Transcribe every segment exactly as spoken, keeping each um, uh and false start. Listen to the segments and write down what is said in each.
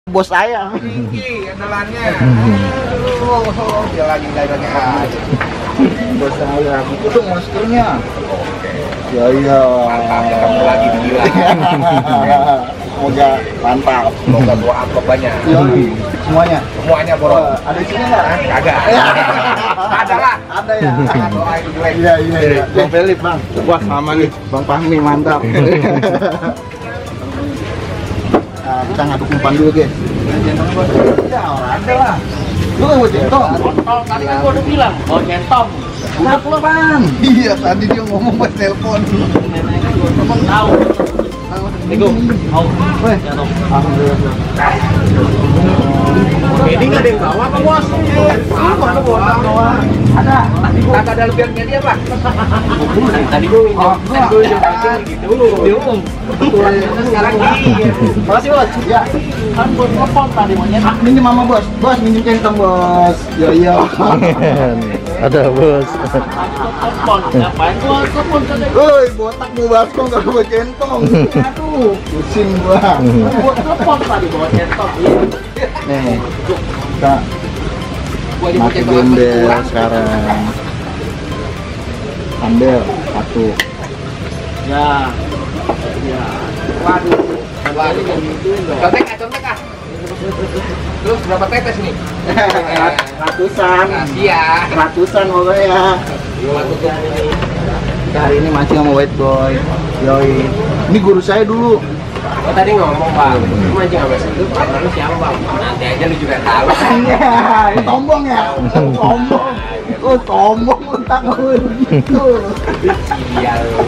bos saya. Tinggi andalannya. Aduh, dia lagi dagang aja. Bos saya, itu dong maskernya. Oke. Ya iya. Kamu lagi gila. Semoga mantap. Semoga gua upload banyak. Iya, semuanya. Semuanya borong. Oh, ada isinya nggak? Kagak. Ada lah. Ada ya. Jangan doa itu jelek. Iya iya iya. Bang Felip bang. Wah sama nih. Bang Fahmi mantap. Nah, kita ngaduk umpan dulu guys. Ya ada lah. Lu nggak mau centong? Tadi kan gua udah bilang, oh centong. Udah pulang bang. Iya tadi dia ngomong buat telepon. Temen tahu. Assalamualaikum. Mau? Weh. Alhamdulillah. Ini nggak ada yang bawa apa bos? Mana bawa? Ada. Kagak ada lebihannya dia pak. Tadi gua Oh, tadi gua udah gitu. Diumum. Sekarang gini. Makasih bos. Ya. Kan gua telepon tadi mau nyetak. Minjem mama bos. Bos minjem centong bos. Ya iya. Ada bos. Telepon. Ngapain gua telepon tadi? Woi, botak mau baskom gak bawa centong. Aduh, pusing gua. Gua telepon tadi bawa centong. Nih, kita mati gembel sekarang. Ambil satu. Ya. Ya. Waduh. Waduh. Contek ah, contek ah. Terus berapa tetes nih? Ratusan. Kasih ya. Ratusan pokoknya. Kita hari ini mancing sama white boy. Yoi. Ini guru saya dulu. Oh tadi ngomong bang, lu mancing sama situ, partner lu siapa bang? Nanti aja lu juga tahu. Iya, ini tombong ya. Tombong. Oh, tombong untak gitu. Iya lu.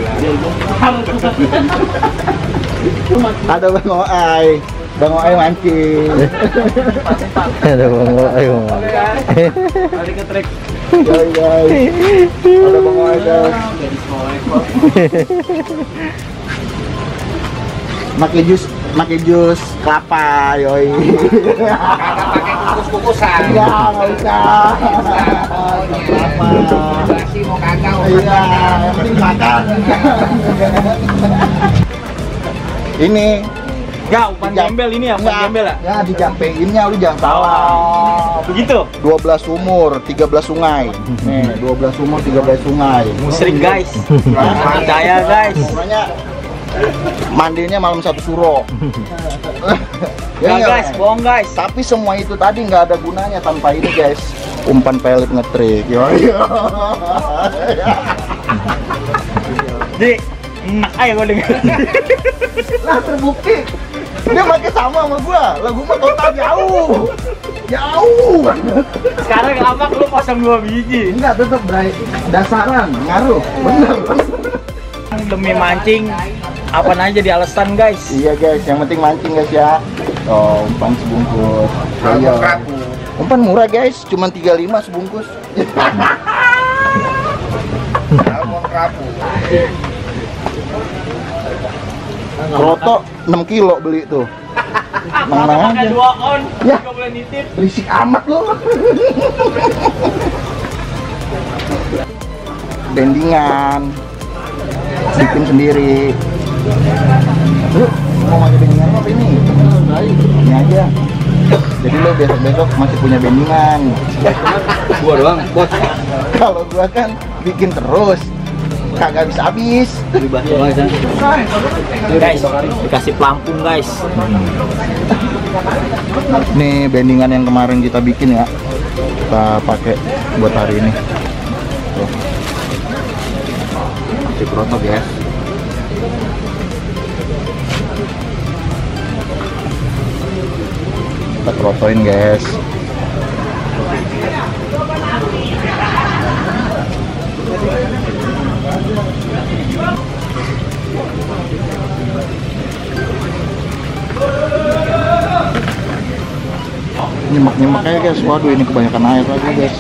Ada Bang Oai. Bang Oai mancing. Ada bang, ayo. Balik ke trek. Yoi guys. Ada Bang Oai guys. Pakai jus, pakai jus kelapa, yoi. Kagak pakai kukus-kukusan. Iya, nggak usah. Kelapa. Masih mau kagak? Iya, yang penting makan. Ini Ya, umpan gembel ini ya, umpan gembel ya? ya dijampeinnya lu jangan salah. Oh, begitu. dua belas sumur, tiga belas sungai. Nih, dua belas sumur, tiga belas sungai. Musrik guys. Percaya guys. Pokoknya mandinya malam satu suro. Ya nggak, guys, Bang? bohong guys. Tapi semua itu tadi nggak ada gunanya tanpa ini guys. Umpan pelet ngetrik. Yo yo. Jadi, enak aja gue denger. Nah terbukti dia pakai sama sama gua. Lah gua mah total jauh. Jauh. Sekarang lama lu pasang dua biji. Enggak tetap Bray. Dasaran ngaruh. Bener. Demi mancing, apa aja di alasan guys. Iya guys, yang penting mancing guys ya. Oh, umpan sebungkus. Salmon kerapu. Umpan murah guys, cuma tiga puluh lima sebungkus. Salmon kerapu. Kroto enam kilo beli tuh. Mana aja. Dua on, Ya. nggak boleh nitip. Berisik amat lo. Bendingan. Bikin sendiri. Lu mau pakai bendingan apa ini? Ini aja. Jadi lo besok-besok masih punya bendingan. Gua doang, bos. Kalau gua kan bikin terus. Kagak bisa habis. Guys, dikasih pelampung guys. Nih bendingan yang kemarin kita bikin ya. Kita pakai buat hari ini. Tuh. Masih kroto guys. Kita krotoin guys. Nyemak-nyemak aja guys. Waduh ini kebanyakan air lagi guys.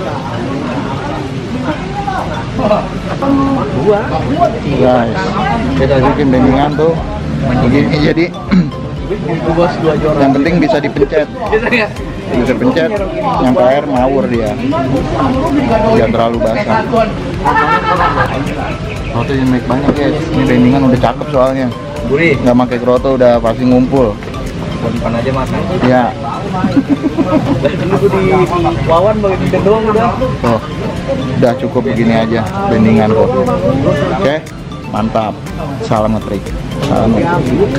Gua. Guys, kita bikin bendingan tuh begini jadi. Yang penting bisa dipencet. Bisa pencet, nyampe air mawur dia. Jangan terlalu basah. Kroto yang naik banyak guys. Ini bendingan udah cakep soalnya. Gurih. Nggak pakai kroto udah pasti ngumpul. Depan aja makan. Ya. Dulu di Wawan bagian ikan doang udah. Tuh. Udah cukup begini aja bendingan kok. Oke, mantap. Salam ngetrik. Salam ngetrik.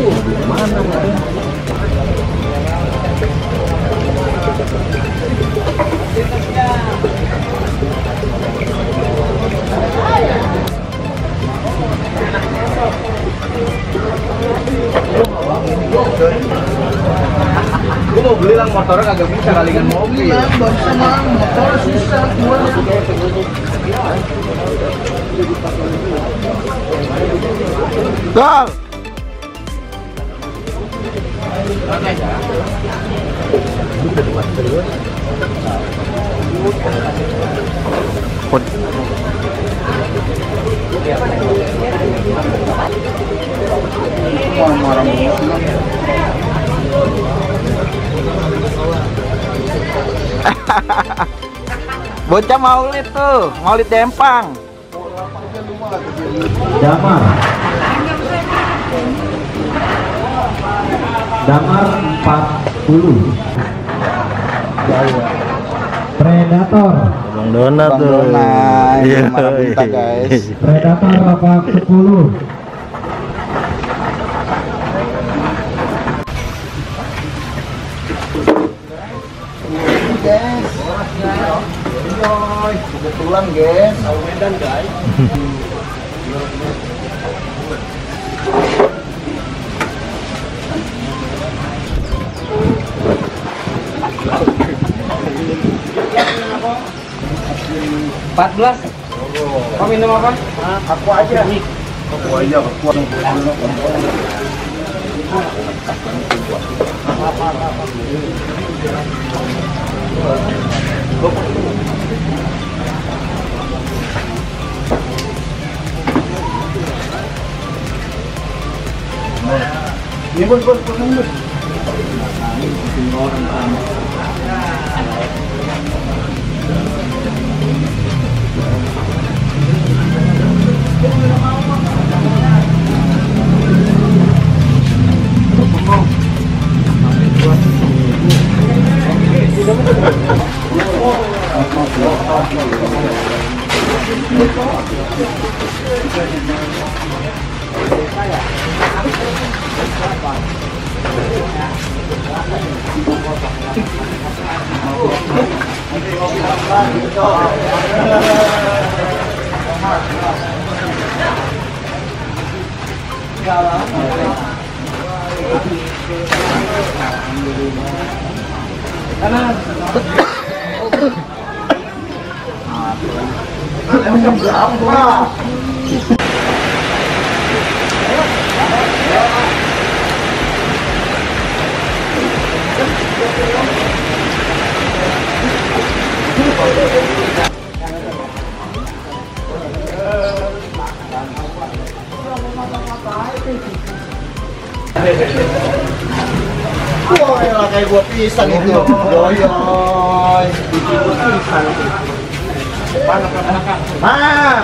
Gue mau beli lang motornya kagak bisa kalingan mobil. Iya, baru sama motor susah keluarnya. Gol. Bocah maulid tuh, maulid Dempang. Damar Damar empat puluh. Predator Bang Donat Bang tuh. Donat, Iya. Marabunta, guys. Predator delapan sepuluh. Guys. Kebetulan, guys. Tahu Medan, guys. Empat belas. Kau minum apa? Aku aja. Aku aja, aku aja. Ini bos, bos, bos, bos. Wah, elah kayak gua pisang itu. Yoyoy. Ma.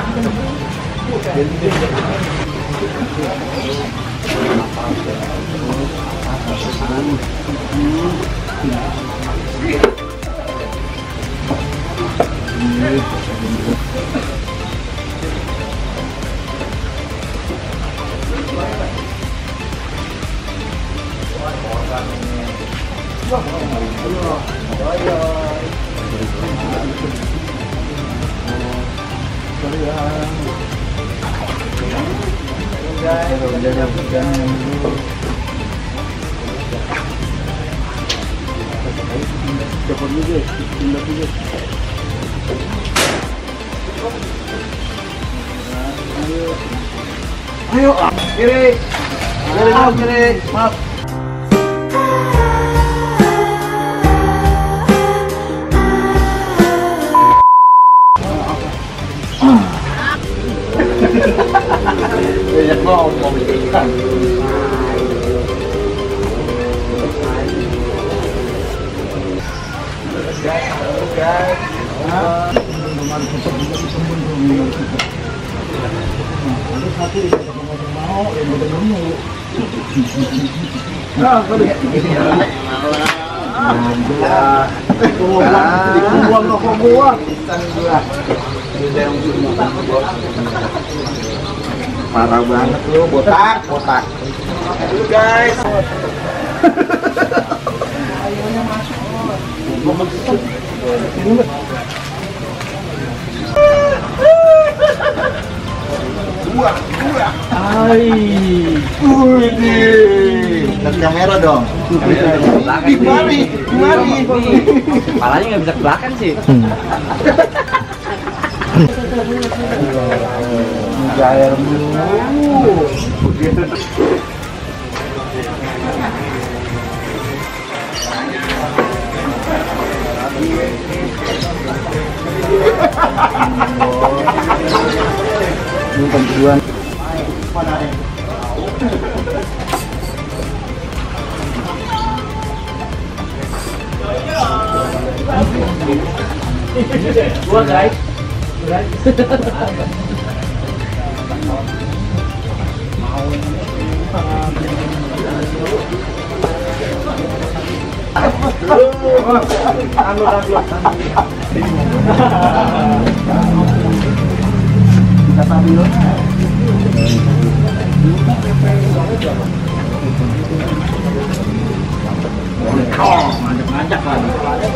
Ayo, kiri. Kiri, maaf, kiri. Maaf. Banyak ngomong ikan. Guys, Dibuang ke gua. Parah banget lu, botak, botak. Aduh guys. Dua, dua. Hai. Wih, lihat kamera dong. Di mari, di mari. Kepalanya nggak bisa ke belakang sih. Gair mulu. Ini tentuan. Dua guys. Anu anu. Kata dulu. Oh, ngajak-ngajak lagi.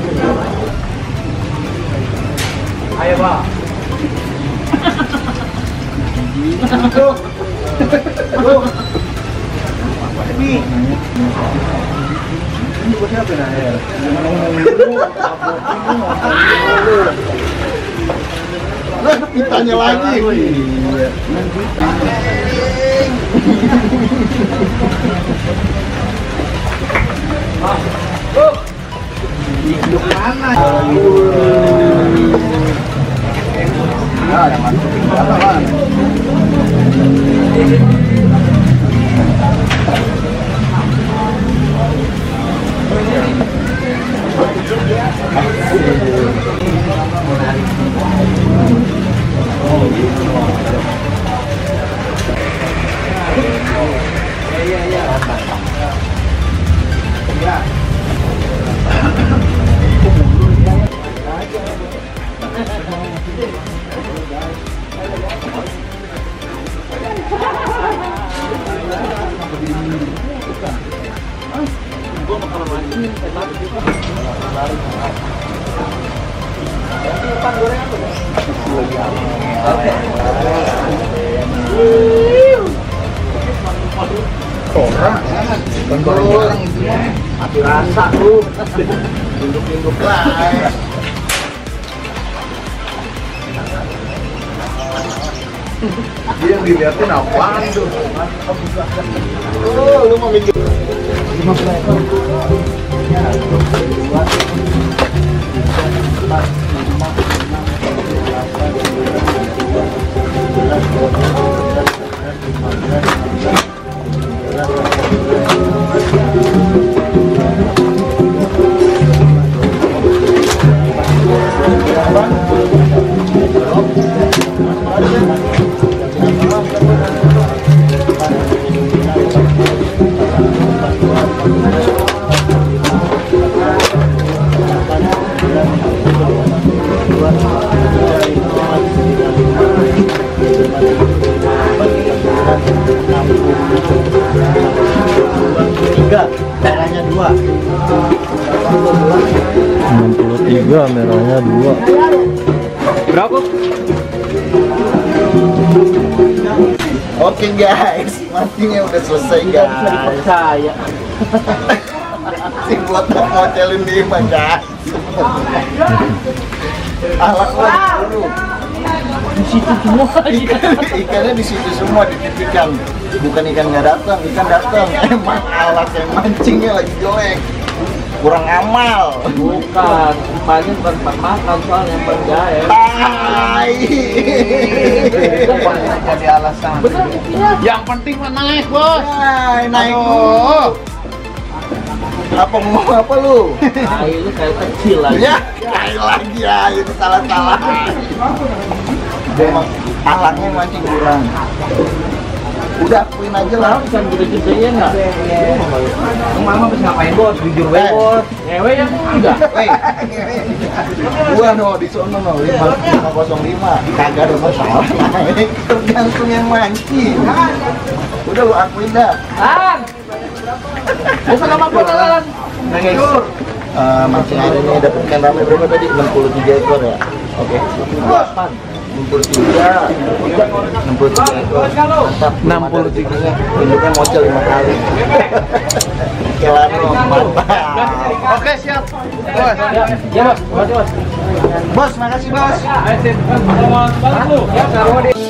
Ayo, Pak. Tuh. Tuh. Ini. Ini buat siapa ya? Lah, pitanya lagi. Hidup mana? Nah, yang masukin mana lah? Orang, orang itu mati rasa lu, induk-induk lah. Dia yang dilihatin apaan tuh? Oh, lu mau mikir lima belas ekor. Tiga, merahnya dua. enam puluh tiga, merahnya dua. Berapa? Oke guys, mancingnya udah selesai guys. Saya. Si buat mocelin lima guys. Alat dulu. Di situ semua Ikan, ikannya di situ semua dititikan. Bukan ikan nggak datang, ikan datang. Emang alat yang mancingnya lagi jelek, kurang amal. bukan, umpannya bukan tempat makan soalnya penjahit. Tai. Jadi alasan. Bener buktinya. Yang penting mah naik, Bos. Hai, naik Aduh. dulu. Apa mau apa lu? Nah, itu kayak kecil lagi. Ya, kayak lagi ya, itu salah-salah. Emang alatnya mancing kurang. Udah akuin aja lah. Kan udah ceritain nggak? Mama bisa ngapain bos? Jujur we bos. Ngewe ya enggak. Weh, gua no di sono no lima nol lima kagak ada masalah. Tergantung yang mancing. Udah lu akuin dah. Lan. Bisa sama gua Lan. Nah guys, uh, mancing hari ini dapat ikan rame berapa tadi? enam puluh tiga ekor ya. Oke. enam puluh tiga enam puluh tiga ekor. Mantap. enam puluh tiga. Induknya mocel lima kali. Kelano mantap. Oke, siap. Bos. Ya bos, bos. Bos, makasih bos. Ayo sip. Kalau mau bantu. Ya, taruh di